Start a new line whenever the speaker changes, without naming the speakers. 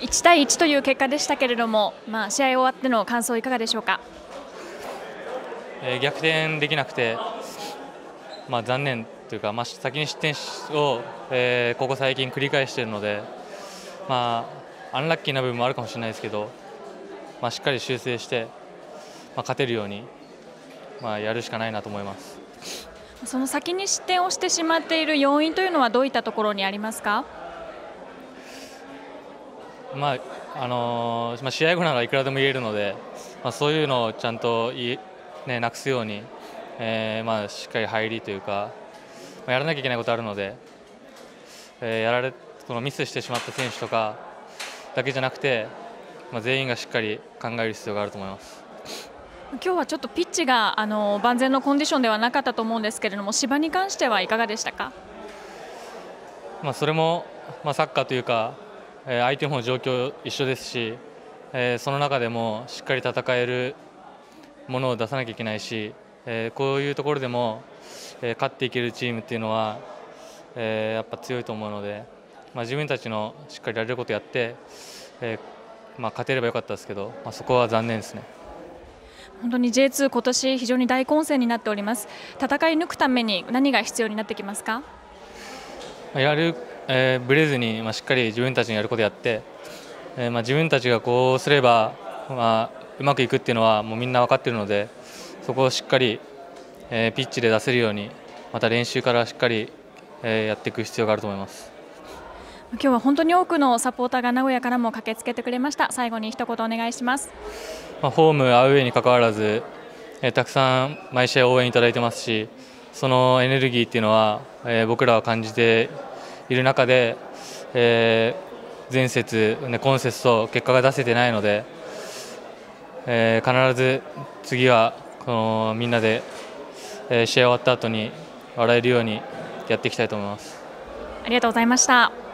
1対1という結果でしたけれども、試合終わっての感想いかがでしょうか。
逆転できなくて、残念というか、先に失点を、ここ最近繰り返しているので、アンラッキーな部分もあるかもしれないですけど、しっかり修正して、勝てるように、やるしかないなと思います。
その先に失点をしてしまっている要因というのはどういったところにありますか。
試合後ならいくらでも言えるので、そういうのをちゃんとなくすように、しっかり入りというか、やらなきゃいけないことあるので、このミスしてしまった選手とかだけじゃなくて、全員がしっかり考える必要があると思います。
今日はちょっとピッチが万全のコンディションではなかったと思うんですけれども、芝に関してはいかがでしたか。
それも、サッカーというか、相手も状況一緒ですし、その中でもしっかり戦えるものを出さなきゃいけないし、こういうところでも、勝っていけるチームっていうのは、やっぱ強いと思うので、自分たちのしっかりやれることをやって、勝てればよかったですけど、そこは残念ですね。
本当に J2 今年非常に大混戦になっております。戦い抜くために何が必要になってきますか。
ブレずに、しっかり自分たちのやることをやって、自分たちがこうすれば、うまくいくっていうのはもうみんな分かっているので、そこをしっかり、ピッチで出せるように、また練習からしっかり、やっていく必要があると思います。
今日は本当に多くのサポーターが名古屋からも駆けつけてくれました。最後に一言お願いします。
ホームアウェーに関わらず、たくさん毎試合応援いただいてますし、そのエネルギーっていうのは、僕らは感じている中で、前節、今節と結果が出せてないので、必ず次はみんなで、試合終わった後に笑えるようにやっていきたいと思います。
ありがとうございました。